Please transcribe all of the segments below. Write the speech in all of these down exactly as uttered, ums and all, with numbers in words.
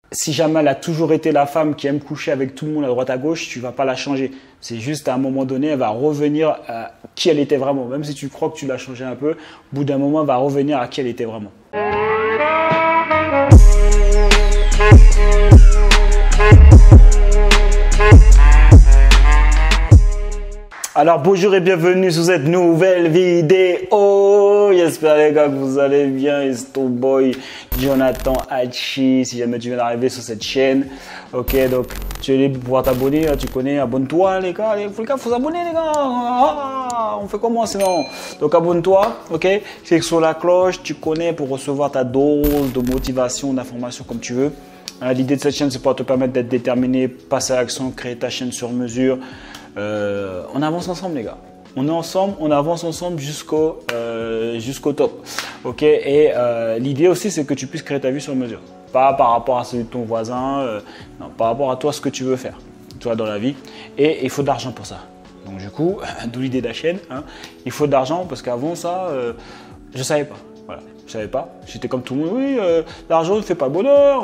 Si jamais elle a toujours été la femme qui aime coucher avec tout le monde à droite à gauche, tu vas pas la changer. C'est juste à un moment donné, elle va revenir à qui elle était vraiment. Même si tu crois que tu l'as changé un peu, au bout d'un moment, elle va revenir à qui elle était vraiment. Alors bonjour et bienvenue sur cette nouvelle vidéo. J'espère les gars que vous allez bien. C'est ton boy Jonathan Hachi. Si jamais tu viens d'arriver sur cette chaîne, ok, donc tu es libre pour pouvoir t'abonner. Tu connais, abonne-toi les gars. Il faut, faut s'abonner les gars. Ah, on fait comment sinon? Donc abonne-toi, ok. Clique sur la cloche. Tu connais pour recevoir ta dose de motivation, d'information comme tu veux. L'idée de cette chaîne, c'est pour te permettre d'être déterminé, passer à l'action, créer ta chaîne sur mesure. Euh, on avance ensemble les gars, on est ensemble, on avance ensemble jusqu'au euh, jusqu'au top, ok. Et euh, l'idée aussi c'est que tu puisses créer ta vie sur mesure, pas par rapport à celui de ton voisin, euh, non, par rapport à toi ce que tu veux faire, toi dans la vie. Et il faut de l'argent pour ça. Donc du coup, d'où l'idée de la chaîne, hein, il faut de l'argent parce qu'avant ça, euh, je savais pas. Voilà, je savais pas. J'étais comme tout le monde. Oui, euh, l'argent ne fait pas le bonheur.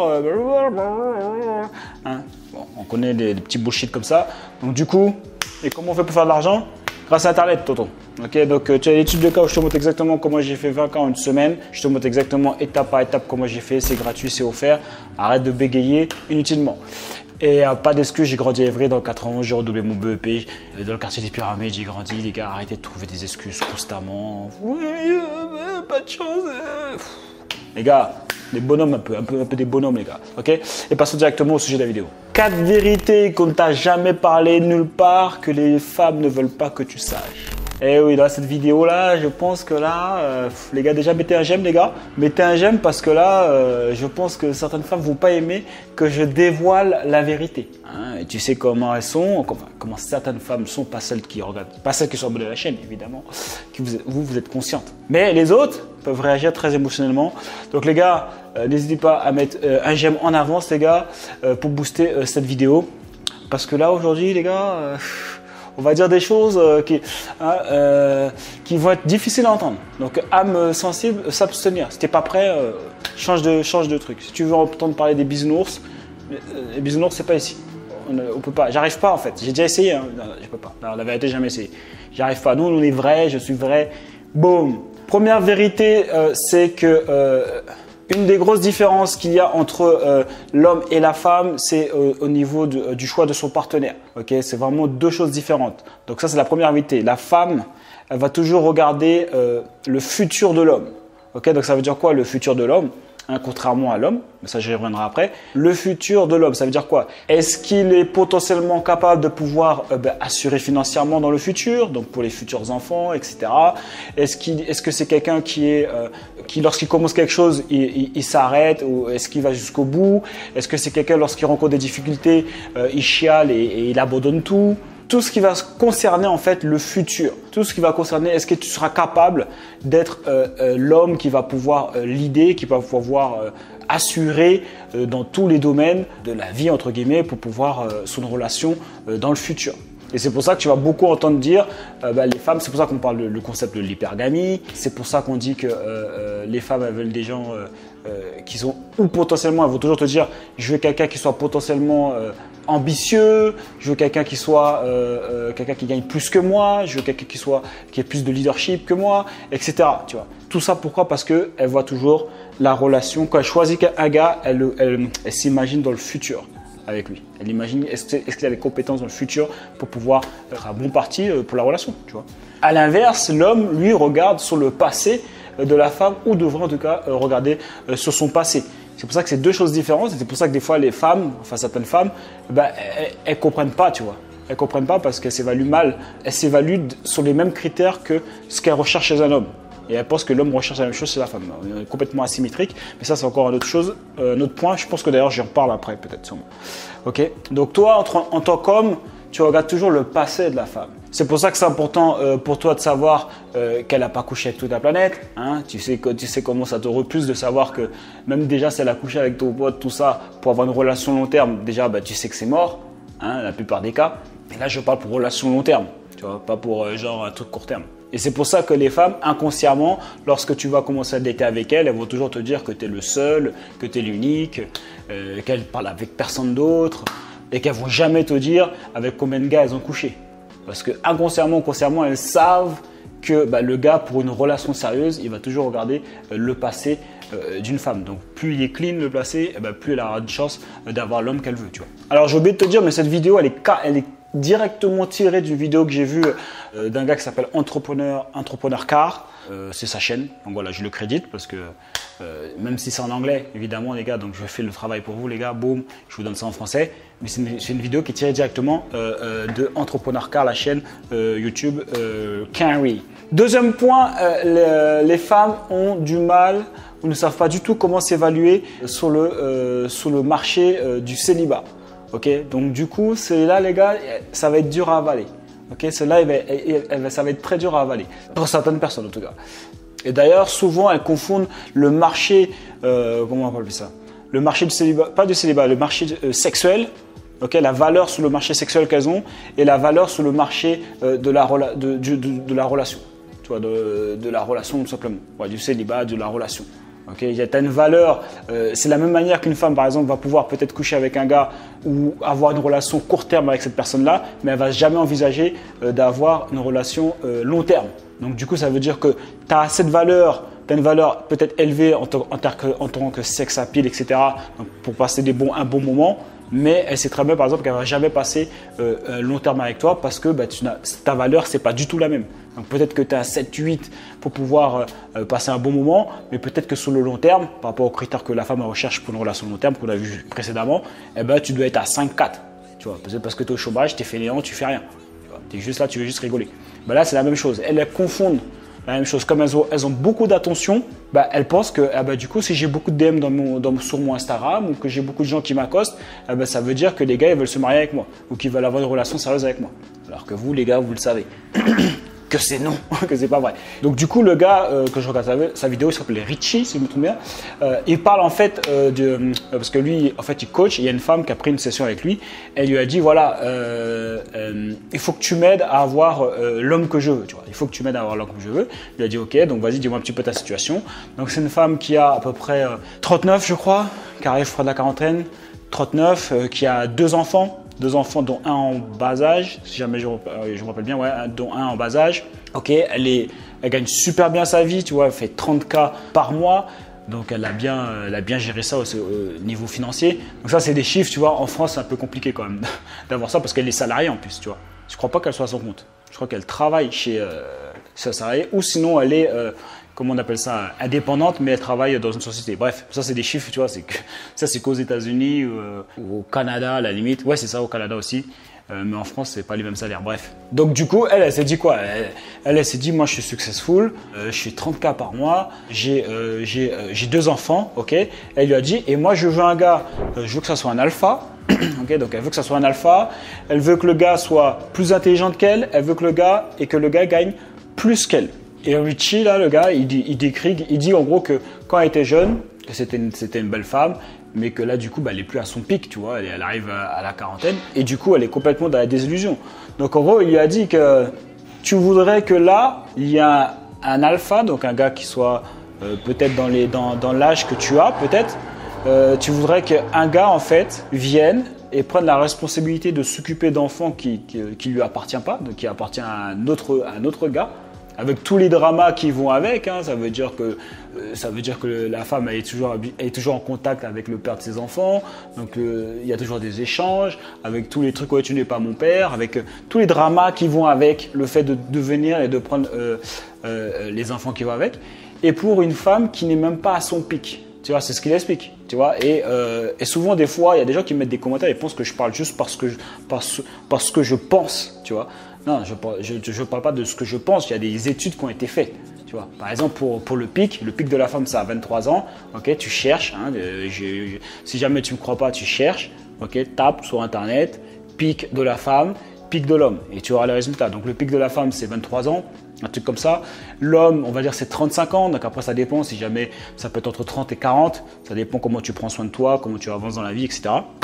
Euh, hein. Bon, on connaît des, des petits bullshit comme ça. Donc du coup, et comment on fait pour faire de l'argent? Grâce à Internet, tonton. Ok, donc euh, tu as l'étude de cas où je te montre exactement comment j'ai fait vingt cas en une semaine. Je te montre exactement étape par étape comment j'ai fait. C'est gratuit, c'est offert. Arrête de bégayer inutilement. Et euh, pas d'excuses, j'ai grandi à Évry dans le quatre-vingt-onze, j'ai redoublé mon B E P. Dans le quartier des Pyramides, j'ai grandi. Les gars, arrêtez de trouver des excuses constamment. Oui, euh, pas de chance. Euh. Les gars, des bonhommes un peu, un peu, un peu des bonhommes les gars. Ok. Et passons directement au sujet de la vidéo. Quatre vérités qu'on ne t'a jamais parlé nulle part que les femmes ne veulent pas que tu saches. Eh oui, dans cette vidéo là, je pense que là, euh, les gars, déjà mettez un j'aime les gars. Mettez un j'aime parce que là, euh, je pense que certaines femmes vont pas aimer que je dévoile la vérité. Hein, et tu sais comment elles sont, comment, comment certaines femmes sont, pas celles qui regardent, pas celles qui sont abonnées à la chaîne évidemment, qui vous, vous, vous êtes conscientes. Mais les autres peuvent réagir très émotionnellement. Donc les gars, euh, n'hésitez pas à mettre euh, un j'aime en avance les gars, euh, pour booster euh, cette vidéo. Parce que là aujourd'hui les gars... Euh, on va dire des choses euh, qui, hein, euh, qui vont être difficiles à entendre. Donc, âme sensible, s'abstenir. Si tu n'es pas prêt, euh, change, de, change de truc. Si tu veux entendre parler des bisounours, les bisounours, c'est pas ici. On, on peut pas. J'arrive pas en fait. J'ai déjà essayé. Hein. Non, je peux pas. Non, la vérité, j'ai jamais essayé. J'arrive pas. Nous, on est vrai. Je suis vrai. Boum. Première vérité, euh, c'est que euh, une des grosses différences qu'il y a entre euh, l'homme et la femme, c'est euh, au niveau de, euh, du choix de son partenaire. Okay, c'est vraiment deux choses différentes. Donc ça, c'est la première vérité. La femme, elle va toujours regarder euh, le futur de l'homme. Okay, donc ça veut dire quoi le futur de l'homme? Hein, contrairement à l'homme, mais ça j'y reviendrai après. Le futur de l'homme, ça veut dire quoi? Est-ce qu'il est potentiellement capable de pouvoir euh, ben, assurer financièrement dans le futur, donc pour les futurs enfants, et cetera. Est-ce qu'il, est-ce que c'est quelqu'un qui est, euh, qui lorsqu'il commence quelque chose, il, il, il s'arrête, ou est-ce qu'il va jusqu'au bout? Est-ce que c'est quelqu'un lorsqu'il rencontre des difficultés, euh, il chiale et, et il abandonne tout? Tout ce qui va concerner en fait le futur, tout ce qui va concerner est-ce que tu seras capable d'être euh, euh, l'homme qui va pouvoir euh, l'idée, qui va pouvoir euh, assurer euh, dans tous les domaines de la vie entre guillemets pour pouvoir euh, son relation euh, dans le futur. Et c'est pour ça que tu vas beaucoup entendre dire euh, bah, les femmes, c'est pour ça qu'on parle du concept de l'hypergamie, c'est pour ça qu'on dit que euh, euh, les femmes elles veulent des gens euh, euh, qui sont, ou potentiellement, elles vont toujours te dire je veux quelqu'un qui soit potentiellement euh, ambitieux, je veux quelqu'un qui soit euh, euh, quelqu'un qui gagne plus que moi, je veux quelqu'un qui soit qui ait plus de leadership que moi, et cetera. Tu vois. Tout ça pourquoi? Parce que elle voit toujours la relation. Quand elle choisit un gars, elle, elle, elle s'imagine dans le futur avec lui. Elle imagine est-ce est-ce qu'il a les compétences dans le futur pour pouvoir être un bon parti pour la relation. Tu vois. À l'inverse, l'homme lui regarde sur le passé de la femme ou devrait en tout cas regarder sur son passé. C'est pour ça que c'est deux choses différentes et c'est pour ça que des fois les femmes, enfin certaines femmes, ben, elles ne comprennent pas, tu vois. Elles ne comprennent pas parce qu'elles s'évaluent mal. Elles s'évaluent sur les mêmes critères que ce qu'elles recherchent chez un homme. Et elles pensent que l'homme recherche la même chose chez la femme. On est complètement asymétrique, mais ça c'est encore une autre chose, euh, un autre point. Je pense que d'ailleurs j'en reparle après peut-être sûrement. Ok. Donc toi, en, en tant qu'homme, tu regardes toujours le passé de la femme. C'est pour ça que c'est important euh, pour toi de savoir euh, qu'elle n'a pas couché avec toute la planète. Hein. Tu sais, tu sais comment ça te repousse de savoir que même déjà si elle a couché avec ton pote, tout ça, pour avoir une relation long terme, déjà bah, tu sais que c'est mort, hein, la plupart des cas. Et là je parle pour relation long terme, tu vois, pas pour euh, genre un truc court terme. Et c'est pour ça que les femmes, inconsciemment, lorsque tu vas commencer à dater avec elles, elles vont toujours te dire que tu es le seul, que tu es l'unique, euh, qu'elles parlent avec personne d'autre et qu'elles ne vont jamais te dire avec combien de gars elles ont couché. Parce que inconsciemment, consciemment, elles savent que bah, le gars, pour une relation sérieuse, il va toujours regarder euh, le passé euh, d'une femme. Donc, plus il est clean, le passé, eh ben, plus elle aura de chance euh, d'avoir l'homme qu'elle veut. Tu vois. Alors, j'ai oublié de te dire, mais cette vidéo, elle est, elle est directement tirée d'une vidéo que j'ai vue euh, d'un gars qui s'appelle Entrepreneur, Entrepreneur Car. Euh, c'est sa chaîne. Donc voilà, je le crédite parce que euh, même si c'est en anglais, évidemment, les gars, donc je fais le travail pour vous, les ggars, boum, je vous donne ça en français. Mais c'est une, une vidéo qui est tirée directement euh, euh, de Entrepreneur Car, la chaîne euh, YouTube euh, Canary. Deuxième point, euh, les, les femmes ont du mal ou ne savent pas du tout comment s'évaluer sur le, euh, sur le marché euh, du célibat. Okay, donc du coup, c'est là, les gars, ça va être dur à avaler. Okay, celle-là, ça va être très dur à avaler, pour certaines personnes en tout cas. Et d'ailleurs, souvent, elles confondent le marché, euh, comment on appelle ça? Le marché du célibat, pas du célibat, le marché euh, sexuel, okay, la valeur sur le marché sexuel qu'elles ont, et la valeur sur le marché euh, de, la de, de, de, de la relation. Tu vois, de, de la relation tout simplement, ouais, du célibat, de la relation. Okay, il y a une valeur, euh, c'est la même manière qu'une femme par exemple va pouvoir peut-être coucher avec un gars ou avoir une relation court terme avec cette personne-là, mais elle ne va jamais envisager euh, d'avoir une relation euh, long terme. Donc du coup, ça veut dire que tu as cette valeur, tu as une valeur peut-être élevée en, en, en tant que sex appeal, et cetera. Donc, pour passer des bons, un bon moment. Mais elle sait très bien par exemple qu'elle ne va jamais passer euh, un long terme avec toi parce que bah, tu ta valeur, ce n'est pas du tout la même. Donc peut-être que tu es à sept huit pour pouvoir euh, passer un bon moment, mais peut-être que sur le long terme, par rapport aux critères que la femme recherche pour une relation long terme qu'on a vu précédemment, eh ben, tu dois être à cinq quatre. Tu vois, peut-être parce que tu es au chômage, tu es fainéant, tu fais rien. Tu es juste là, tu veux juste rigoler. Ben là, c'est la même chose. Elles, elles confondent la même chose. Comme elles ont, elles ont beaucoup d'attention, bah, elles pensent que ah bah, du coup, si j'ai beaucoup de D M dans mon, dans, sur mon Instagram ou que j'ai beaucoup de gens qui m'accostent, ah bah, ça veut dire que les gars ils veulent se marier avec moi ou qu'ils veulent avoir une relation sérieuse avec moi. Alors que vous, les gars, vous le savez. Que c'est non, que c'est pas vrai. Donc du coup, le gars euh, que je regarde sa, sa vidéo, il s'appelle Richie, si je me trompe bien. Euh, il parle en fait euh, de, euh, parce que lui, en fait, il coach. Et il y a une femme qui a pris une session avec lui. Elle lui a dit voilà, euh, euh, il faut que tu m'aides à avoir euh, l'homme que je veux. Tu vois, il faut que tu m'aides à avoir l'homme que je veux. Il lui a dit ok, donc vas-y, dis-moi un petit peu ta situation. Donc c'est une femme qui a à peu près euh, trente-neuf, je crois, qui arrive, je crois, de la quarantaine, trente-neuf, euh, qui a deux enfants. Deux enfants, dont un en bas âge, si jamais je, je me rappelle bien, ouais, dont un en bas âge. Ok, elle, est, elle gagne super bien sa vie, tu vois, elle fait trente K par mois. Donc, elle a bien, elle a bien géré ça au, au niveau financier. Donc, ça, c'est des chiffres, tu vois. En France, c'est un peu compliqué quand même d'avoir ça parce qu'elle est salariée en plus, tu vois. Je ne crois pas qu'elle soit à son compte. Je crois qu'elle travaille chez euh, sa salariée ou sinon, elle est. Euh, comment on appelle ça, indépendante, mais elle travaille dans une société. Bref, ça c'est des chiffres, tu vois, c'est que, ça c'est qu'aux États-Unis euh, ou au Canada à la limite. Ouais, c'est ça, au Canada aussi. Euh, mais en France, c'est pas les mêmes salaires. Bref. Donc du coup, elle, elle s'est dit quoi? Elle, elle, elle s'est dit, moi je suis successful, euh, je suis trente K par mois, j'ai euh, j'ai euh, j'ai deux enfants, ok. Elle lui a dit, et moi je veux un gars, euh, je veux que ça soit un alpha. Okay, donc elle veut que ça soit un alpha, elle veut que le gars soit plus intelligent qu'elle, elle veut que le gars et que le gars gagne plus qu'elle. Et Richie, là, le gars, il, dit, il décrit, il dit en gros que quand elle était jeune, que c'était une, c'était une belle femme, mais que là, du coup, bah, elle n'est plus à son pic, tu vois, elle, elle arrive à, à la quarantaine, et du coup, elle est complètement dans la désillusion. Donc en gros, il lui a dit que tu voudrais que là, il y a un, un alpha, donc un gars qui soit euh, peut-être dans, les, dans, dans l'âge que tu as, peut-être, euh, tu voudrais qu'un gars, en fait, vienne et prenne la responsabilité de s'occuper d'enfants qui ne qui lui appartient pas, donc qui appartient à un autre, à un autre gars, avec tous les dramas qui vont avec, hein. Ça veut dire que, euh, ça veut dire que la femme elle est, toujours, elle est toujours en contact avec le père de ses enfants, donc euh, il y a toujours des échanges, avec tous les trucs, ouais, tu n'es pas mon père, avec euh, tous les dramas qui vont avec le fait de devenir et de prendre euh, euh, les enfants qui vont avec, et pour une femme qui n'est même pas à son pic. Tu vois, c'est ce qu'il explique, tu vois. Et, euh, et souvent, des fois, il y a des gens qui mettent des commentaires et pensent que je parle juste parce que je, parce, parce que je pense, tu vois. Non, je ne je, je parle pas de ce que je pense. Il y a des études qui ont été faites, tu vois. Par exemple, pour, pour le pic, le pic de la femme, c'est à vingt-trois ans. Ok, tu cherches. Hein, je, je, si jamais tu ne me crois pas, tu cherches. Ok, tape sur Internet, pic de la femme, pic de l'homme. Et tu auras les résultats. Donc, le pic de la femme, c'est vingt-trois ans. Un truc comme ça. L'homme, on va dire, c'est trente-cinq ans. Donc après, ça dépend. Si jamais, ça peut être entre trente et quarante. Ça dépend comment tu prends soin de toi, comment tu avances dans la vie, et cetera.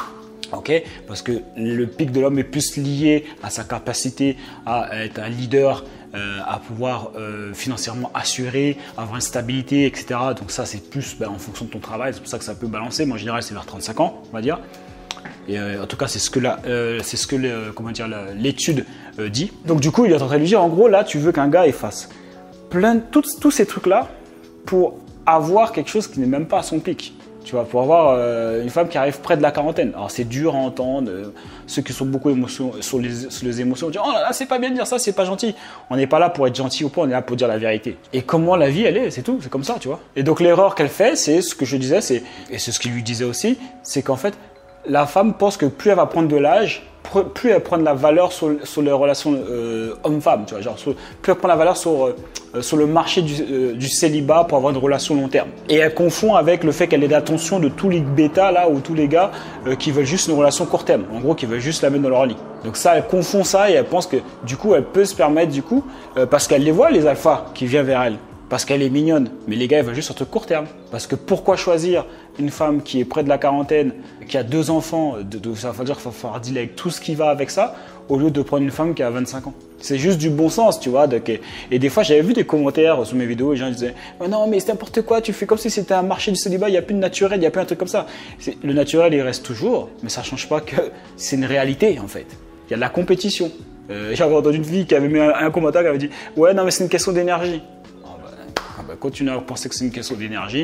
Ok, parce que le pic de l'homme est plus lié à sa capacité à être un leader, euh, à pouvoir euh, financièrement assurer, avoir une stabilité, et cetera. Donc ça, c'est plus ben, en fonction de ton travail. C'est pour ça que ça peut balancer. Moi, en général, c'est vers trente-cinq ans, on va dire. Et euh, en tout cas, c'est ce que la, euh, c'est ce que le, comment dire, l'étude euh, dit. Donc du coup, il est en train de lui dire, en gros, là, tu veux qu'un gars il fasse plein de tous, tous ces trucs-là pour avoir quelque chose qui n'est même pas à son pic. Tu vois, pour avoir euh, une femme qui arrive près de la quarantaine. Alors c'est dur à entendre, euh, ceux qui sont beaucoup émotion, sur, les, sur les émotions disent « Oh là là, c'est pas bien de dire ça, c'est pas gentil ». On n'est pas là pour être gentil ou pas, on est là pour dire la vérité. Et comment la vie elle est, c'est tout, c'est comme ça, tu vois. Et donc l'erreur qu'elle fait, c'est ce que je disais, c'est, et c'est ce qu'il lui disait aussi, c'est qu'en fait, la femme pense que plus elle va prendre de l'âge, plus elle prend de la valeur sur, sur les relations euh, homme-femme, tu vois, genre sur, plus elle prend de la valeur sur, euh, sur le marché du, euh, du célibat pour avoir une relation long terme. Et elle confond avec le fait qu'elle ait l'attention de tous les bêtas là ou tous les gars euh, qui veulent juste une relation court terme, en gros qui veulent juste la mettre dans leur lit. Donc ça, elle confond ça et elle pense que du coup elle peut se permettre du coup, euh, parce qu'elle les voit les alphas qui viennent vers elle. Parce qu'elle est mignonne, mais les gars ils veulent juste un truc court terme. Parce que pourquoi choisir une femme qui est près de la quarantaine, qui a deux enfants, de, de, ça veut dire qu'il va falloir dealer avec tout ce qui va avec ça, au lieu de prendre une femme qui a vingt-cinq ans. C'est juste du bon sens, tu vois. Donc, et des fois j'avais vu des commentaires sous mes vidéos, les gens disaient oh non mais c'est n'importe quoi, tu fais comme si c'était un marché du célibat, il n'y a plus de naturel, il n'y a plus un truc comme ça. Le naturel il reste toujours, mais ça ne change pas que c'est une réalité en fait. Il y a de la compétition. Euh, J'avais entendu une fille qui avait mis un, un commentaire qui avait dit ouais non mais c'est une question d'énergie. Continue à penser que c'est une question d'énergie.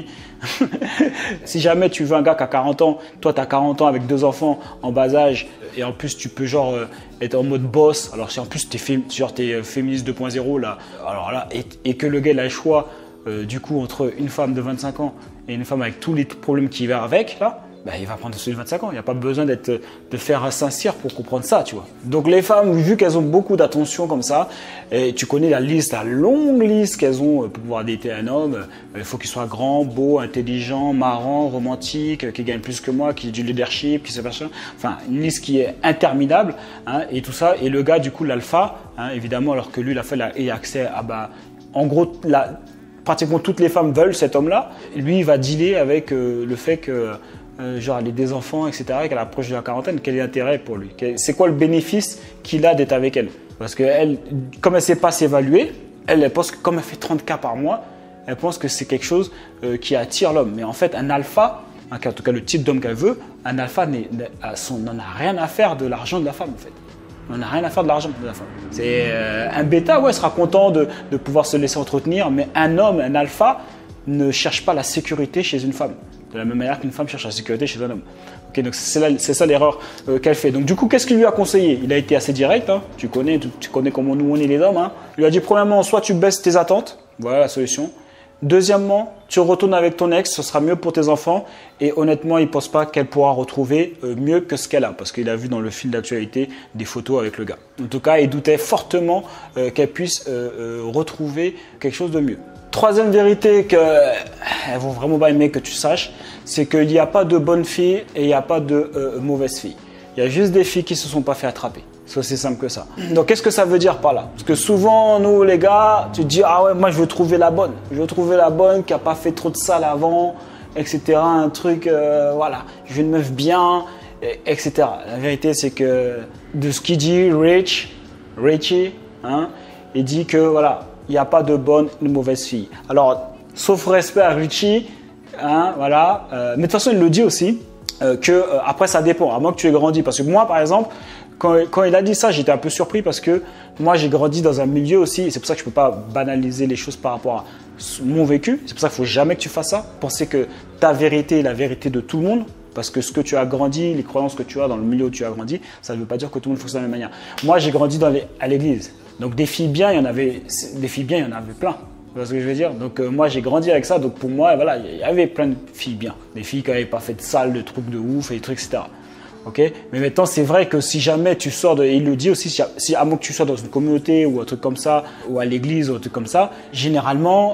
Si jamais tu veux un gars qui a quarante ans, toi tu as quarante ans avec deux enfants en bas âge et en plus tu peux genre euh, être en mode boss, alors si en plus tu es, fé es féministe deux point zéro là, alors là et, et que le gars il a le choix euh, du coup entre une femme de vingt-cinq ans et une femme avec tous les problèmes qui va avec là, bah, il va prendre celui de vingt-cinq ans. Il n'y a pas besoin d'être, de faire un Saint-Cyr pour comprendre ça, tu vois. Donc les femmes, vu qu'elles ont beaucoup d'attention comme ça, et tu connais la liste, la longue liste qu'elles ont pour pouvoir dater un homme, il faut qu'il soit grand, beau, intelligent, marrant, romantique, qui gagne plus que moi, qui ait du leadership, qui sait pas ça. Enfin, une liste qui est interminable, hein, et tout ça. Et le gars, du coup, l'alpha, hein, évidemment, alors que lui, l'alpha, il a accès à, bah, en gros, la, pratiquement toutes les femmes veulent cet homme-là. Lui, il va dealer avec euh, le fait que Euh, genre elle a des enfants, et cetera, qu'elle approche de la quarantaine, quel est l'intérêt pour lui? C'est quoi le bénéfice qu'il a d'être avec elle? Parce que elle, comme elle ne sait pas s'évaluer, elle, elle pense que comme elle fait trente K par mois, elle pense que c'est quelque chose euh, qui attire l'homme. Mais en fait, un alpha, hein, en tout cas le type d'homme qu'elle veut, un alpha n'en a rien à faire de l'argent de la femme en fait. On n'a rien à faire de l'argent de la femme. C'est euh, un bêta, ouais, sera content de, de pouvoir se laisser entretenir, mais un homme, un alpha, ne cherche pas la sécurité chez une femme. De la même manière qu'une femme cherche la sécurité chez un homme. Okay, donc c'est ça l'erreur euh, qu'elle fait. Donc du coup, qu'est-ce qu'il lui a conseillé? Il a été assez direct, hein. tu, connais, tu, tu connais comment nous on est les hommes. Hein. Il lui a dit premièrement, soit tu baisses tes attentes, voilà la solution. Deuxièmement, tu retournes avec ton ex, ce sera mieux pour tes enfants. Et honnêtement, il ne pense pas qu'elle pourra retrouver euh, mieux que ce qu'elle a. Parce qu'il a vu dans le fil d'actualité des photos avec le gars. En tout cas, il doutait fortement euh, qu'elle puisse euh, euh, retrouver quelque chose de mieux. Troisième vérité qu'elles vont vraiment pas aimer que tu saches, c'est qu'il n'y a pas de bonnes filles et il n'y a pas de euh, mauvaises filles. Il y a juste des filles qui ne se sont pas fait attraper. C'est aussi simple que ça. Donc qu'est-ce que ça veut dire par là? Parce que souvent, nous les gars, tu te dis « Ah ouais, moi je veux trouver la bonne. Je veux trouver la bonne qui n'a pas fait trop de sale avant, et cetera. Un truc, euh, voilà, je veux une meuf bien, et cetera. La vérité, c'est que de ce qu'il dit, Rich, Richie, hein, il dit que voilà, il n'y a pas de bonne ou de mauvaise fille. Alors, sauf respect à Richie, hein, voilà. Euh, mais de toute façon, il le dit aussi, euh, que euh, après ça dépend, à moins que tu aies grandi. Parce que moi, par exemple, quand, quand il a dit ça, j'étais un peu surpris parce que moi, j'ai grandi dans un milieu aussi. C'est pour ça que je ne peux pas banaliser les choses par rapport à mon vécu. C'est pour ça qu'il ne faut jamais que tu fasses ça. Penser que ta vérité est la vérité de tout le monde. Parce que ce que tu as grandi, les croyances que tu as dans le milieu où tu as grandi, ça ne veut pas dire que tout le monde fonctionne de la même manière. Moi, j'ai grandi dans les, à l'église. Donc des filles bien, il y en avait, des filles bien, il y en avait plein. Tu vois ce que je veux dire? Donc euh, moi j'ai grandi avec ça, donc pour moi voilà, il y avait plein de filles bien. Des filles qui n'avaient pas fait de sale, de trucs de ouf et des trucs, et cetera. Okay, mais maintenant c'est vrai que si jamais tu sors de, et il le dit aussi, si, si à moins que tu sois dans une communauté ou un truc comme ça, ou à l'église ou un truc comme ça, généralement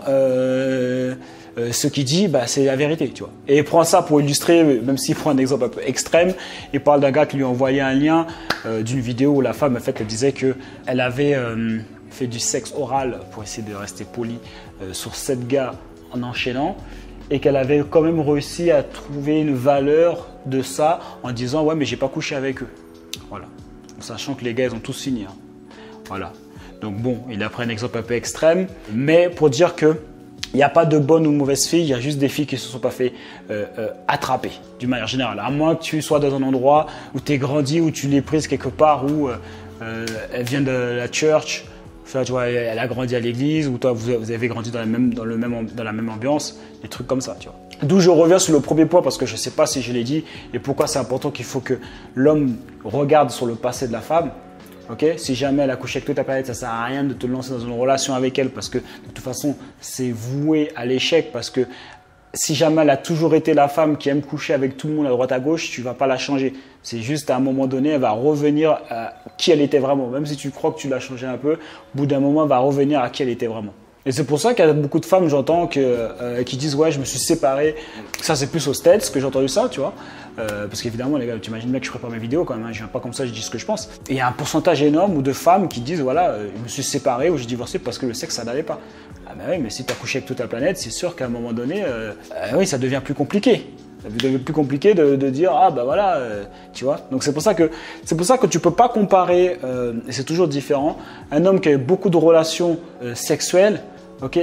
euh, euh, ce qu'il dit, bah, c'est la vérité, tu vois. Et il prend ça pour illustrer, même s'il prend un exemple un peu extrême, il parle d'un gars qui lui a envoyé un lien euh, d'une vidéo où la femme en fait elle disait que elle avait euh, fait du sexe oral pour essayer de rester poli euh, sur sept gars en enchaînant. et qu'elle avait quand même réussi à trouver une valeur de ça en disant ouais mais j'ai pas couché avec eux. Voilà. Sachant que les gars ils ont tous signé. Hein. Voilà. Donc bon, il a pris un exemple un peu extrême, mais pour dire que il n'y a pas de bonnes ou mauvaises filles, il y a juste des filles qui ne se sont pas fait euh, euh, attraper, d'une manière générale. À moins que tu sois dans un endroit où tu es grandi, où tu l'es prise quelque part, où euh, euh, elle vient de la church, enfin, tu vois, elle a grandi à l'église, ou toi vous avez grandi dans la même, dans le même, dans la même ambiance, des trucs comme ça, tu vois. D'où je reviens sur le premier point, parce que je ne sais pas si je l'ai dit, et pourquoi c'est important qu'il faut que l'homme regarde sur le passé de la femme. Okay, si jamais elle a couché avec toute ta planète, ça ne sert à rien de te lancer dans une relation avec elle parce que de toute façon, c'est voué à l'échec. Parce que si jamais elle a toujours été la femme qui aime coucher avec tout le monde à droite à gauche, tu ne vas pas la changer. C'est juste à un moment donné, elle va revenir à qui elle était vraiment. Même si tu crois que tu l'as changé un peu, au bout d'un moment, elle va revenir à qui elle était vraiment. Et c'est pour ça qu'il y a beaucoup de femmes, j'entends, que, euh, qui disent « ouais, je me suis séparée ». Ça, c'est plus aux States que j'ai entendu ça, tu vois. Euh, parce qu'évidemment, les gars, tu imagines bien que je prépare mes vidéos quand même, hein, je viens pas comme ça, je dis ce que je pense. Et il y a un pourcentage énorme de femmes qui disent « voilà, euh, je me suis séparée ou j'ai divorcé parce que le sexe, ça n'allait pas ». Ah ben oui, mais si tu as couché avec toute la planète, c'est sûr qu'à un moment donné, euh, euh, oui, ça devient plus compliqué. Ça devient plus compliqué de, de dire ah ben voilà, euh, tu vois. Donc c'est pour ça que c'est pour ça que tu peux pas comparer, euh, et c'est toujours différent. Un homme qui a eu beaucoup de relations euh, sexuelles. Ok,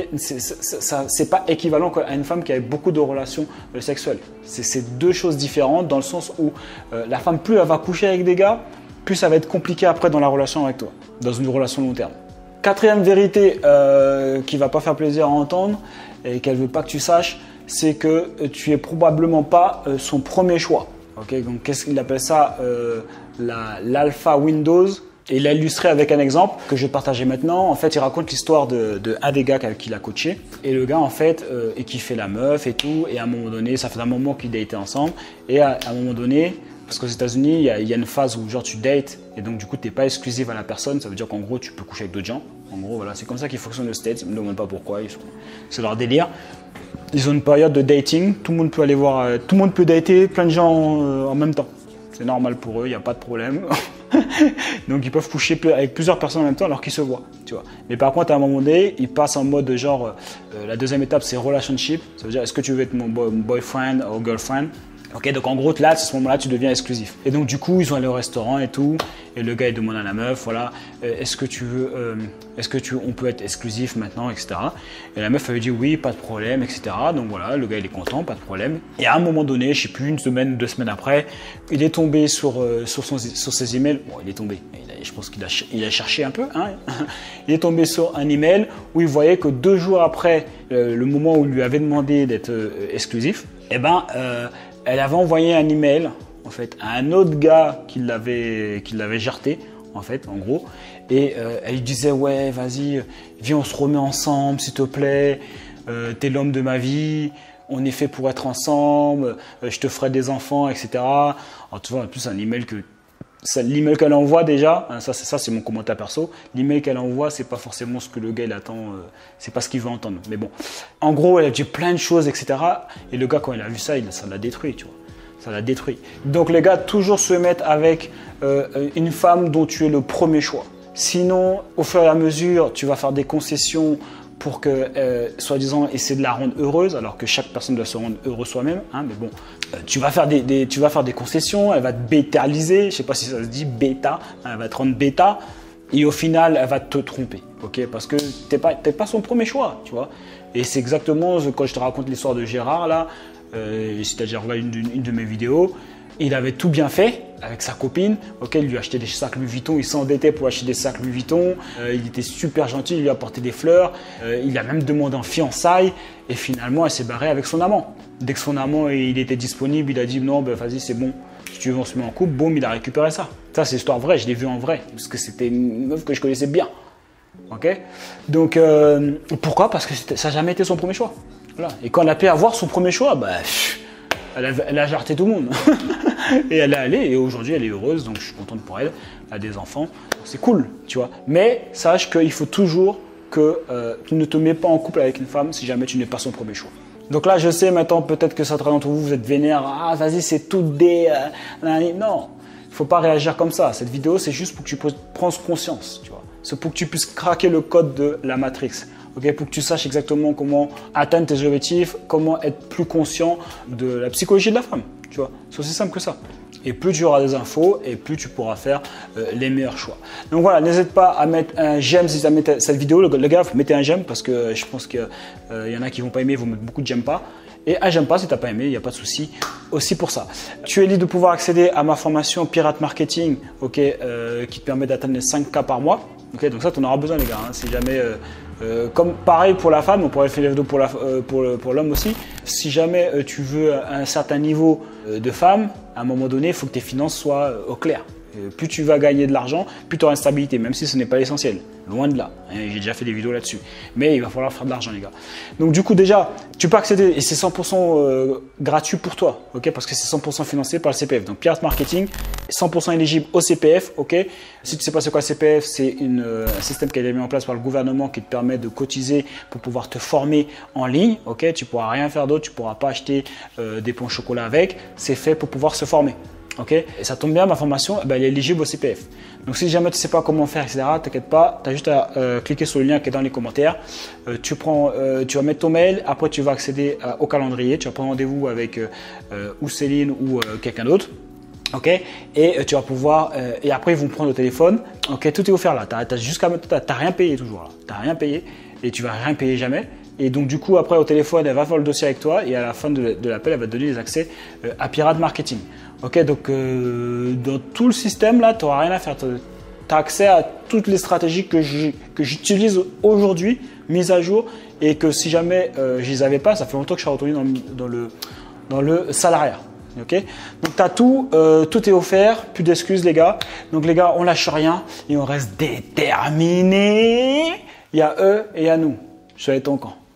c'est pas équivalent à une femme qui a beaucoup de relations euh, sexuelles. C'est deux choses différentes dans le sens où euh, la femme, plus elle va coucher avec des gars, plus ça va être compliqué après dans la relation avec toi, dans une relation long terme. Quatrième vérité euh, qui va pas faire plaisir à entendre et qu'elle veut pas que tu saches, c'est que euh, tu es probablement pas euh, son premier choix. Ok, donc qu'est-ce qu'il appelle ça, euh, l'alpha Windows. Et il l'a illustré avec un exemple que je vais partager maintenant. En fait, il raconte l'histoire de, de un des gars qu'il a coaché. Et le gars, en fait, euh, et qui fait la meuf et tout. Et à un moment donné, ça fait un moment qu'ils datent ensemble. Et à, à un moment donné, parce qu'aux États-Unis, il y, a, il y a une phase où genre tu dates et donc du coup, tu n'es pas exclusive à la personne. Ça veut dire qu'en gros, tu peux coucher avec d'autres gens. En gros, voilà, c'est comme ça qu'ils fonctionnent aux States. Je ne me demande pas pourquoi. C'est leur délire. Ils ont une période de dating. Tout le monde peut aller voir, euh, tout le monde peut dater plein de gens euh, en même temps. C'est normal pour eux, il n'y a pas de problème. Donc ils peuvent coucher avec plusieurs personnes en même temps alors qu'ils se voient, tu vois. Mais par contre, à un moment donné, ils passent en mode genre, euh, la deuxième étape, c'est relationship. Ça veut dire, est-ce que tu veux être mon boy, boyfriend ou girlfriend? Ok, donc en gros, là, à ce moment-là, tu deviens exclusif. Et donc, du coup, ils sont allés au restaurant et tout. Et le gars, il demande à la meuf, voilà, euh, est-ce que tu veux, euh, est-ce que tu, on peut être exclusif maintenant, et cetera. Et la meuf, elle lui dit oui, pas de problème, et cetera. Donc voilà, le gars, il est content, pas de problème. Et à un moment donné, je sais plus, une semaine, deux semaines après, il est tombé sur, euh, sur, son, sur ses emails. Bon, il est tombé. Il a, je pense qu'il a, il a cherché un peu. Hein. Il est tombé sur un email où il voyait que deux jours après euh, le moment où il lui avait demandé d'être euh, exclusif, eh ben, euh, elle avait envoyé un email en fait à un autre gars qui l'avait qui l'avait jarté en fait en gros et euh, elle lui disait ouais vas-y viens on se remet ensemble s'il te plaît, euh, t'es l'homme de ma vie, on est fait pour être ensemble, euh, je te ferai des enfants, etc. Alors tu vois en plus un email que l'email qu'elle envoie déjà, hein, ça c'est ça c'est mon commentaire perso, l'email qu'elle envoie c'est pas forcément ce que le gars il attend, euh, c'est pas ce qu'il veut entendre, mais bon, en gros elle a dit plein de choses, etc. Et le gars quand il a vu ça, il, ça l'a détruit, tu vois, ça l'a détruit. Donc les gars, toujours se mettre avec euh, une femme dont tu es le premier choix, sinon au fur et à mesure tu vas faire des concessions pour que, euh, soi-disant, essayer de la rendre heureuse, alors que chaque personne doit se rendre heureux soi-même, hein, mais bon, euh, tu vas faire des, des, tu vas faire des concessions, elle va te bétaliser, je ne sais pas si ça se dit bêta, hein, elle va te rendre bêta, et au final, elle va te tromper, ok, parce que tu n'es pas, t'es pas son premier choix, tu vois. Et c'est exactement quand je te raconte l'histoire de Gérard, là, euh, si tu as déjà regardé une, une, une de mes vidéos, il avait tout bien fait avec sa copine, ok, il lui achetait des sacs Louis Vuitton, il s'endettait pour acheter des sacs Louis Vuitton, euh, il était super gentil, il lui a apporté des fleurs, euh, il a même demandé en fiançailles et finalement elle s'est barrée avec son amant. Dès que son amant il était disponible, il a dit non, ben vas-y c'est bon, si tu veux on se met en couple, boum, il a récupéré ça. Ça c'est histoire vraie, je l'ai vu en vrai, parce que c'était une meuf que je connaissais bien. Ok, donc euh, pourquoi? Parce que ça n'a jamais été son premier choix. Voilà. Et quand elle a pu avoir son premier choix, bah, pff, elle a, elle a jarté tout le monde. Et elle est allée et aujourd'hui elle est heureuse, donc je suis contente pour elle, elle a des enfants, c'est cool, tu vois. Mais sache qu'il faut toujours que euh, tu ne te mets pas en couple avec une femme si jamais tu n'es pas son premier choix. Donc là je sais maintenant peut-être que certains d'entre vous vous êtes vénères, ah vas-y c'est tout des... Euh, non, il ne faut pas réagir comme ça, cette vidéo c'est juste pour que tu prennes conscience, tu vois. C'est pour que tu puisses craquer le code de la Matrix. ok, pour que tu saches exactement comment atteindre tes objectifs, comment être plus conscient de la psychologie de la femme. Tu vois, c'est aussi simple que ça. Et plus tu auras des infos, et plus tu pourras faire euh, les meilleurs choix. Donc voilà, n'hésite pas à mettre un j'aime si tu as mis cette vidéo. Le, le gars, mettez un j'aime parce que je pense qu'il euh, y en a qui vont pas aimer, ils vont mettre beaucoup de j'aime pas. Et un j'aime pas si tu n'as pas aimé, il n'y a pas de souci aussi pour ça. Tu es libre de pouvoir accéder à ma formation Pirate Marketing, okay, euh, qui te permet d'atteindre les cinq K par mois. Okay, donc ça, tu en auras besoin les gars. Hein, si jamais, euh, euh, comme pareil pour la femme, on pourrait faire des vidéos pour l'homme euh, pour, pour aussi. Si jamais euh, tu veux un certain niveau euh, de femme, à un moment donné, il faut que tes finances soient euh, au clair. Euh, plus tu vas gagner de l'argent, plus tu auras une stabilité, même si ce n'est pas l'essentiel. Loin de là. J'ai déjà fait des vidéos là-dessus. Mais il va falloir faire de l'argent, les gars. Donc, du coup, déjà, tu peux accéder et c'est cent pour cent euh, gratuit pour toi, ok, parce que c'est cent pour cent financé par le C P F. Donc, Pirate Marketing, cent pour cent éligible au C P F, ok. Si tu ne sais pas c'est quoi le C P F, c'est euh, un système qui a été mis en place par le gouvernement qui te permet de cotiser pour pouvoir te former en ligne, ok. Tu ne pourras rien faire d'autre, tu ne pourras pas acheter euh, des pains au chocolat avec. C'est fait pour pouvoir se former. Okay. Et ça tombe bien, ma formation, ben, elle est éligible au C P F. Donc si jamais tu ne sais pas comment faire, et cetera, t'inquiète pas, tu as juste à euh, cliquer sur le lien qui est dans les commentaires. Euh, tu, prends, euh, tu vas mettre ton mail, après tu vas accéder euh, au calendrier, tu vas prendre rendez-vous avec euh, ou Céline ou euh, quelqu'un d'autre. Okay. Et euh, tu vas pouvoir, euh, et après ils vont prendre le téléphone. Okay. Tout est offert là, tu n'as jusqu'à t'as rien payé toujours là, tu n'as rien payé et tu vas rien payer jamais. Et donc du coup après au téléphone, elle va faire le dossier avec toi et à la fin de, de l'appel, elle va te donner les accès euh, à Pirate Marketing. Ok, donc euh, dans tout le système là, tu n'auras rien à faire. Tu as accès à toutes les stratégies que j'utilise aujourd'hui, mises à jour, et que si jamais euh, je les avais pas, ça fait longtemps que je suis retourné dans le, dans le, dans le salariat. Ok, donc tu as tout, euh, tout est offert, plus d'excuses les gars. Donc les gars, on lâche rien et on reste déterminés. Il y a eux et il y a nous. Je suis avec ton camp.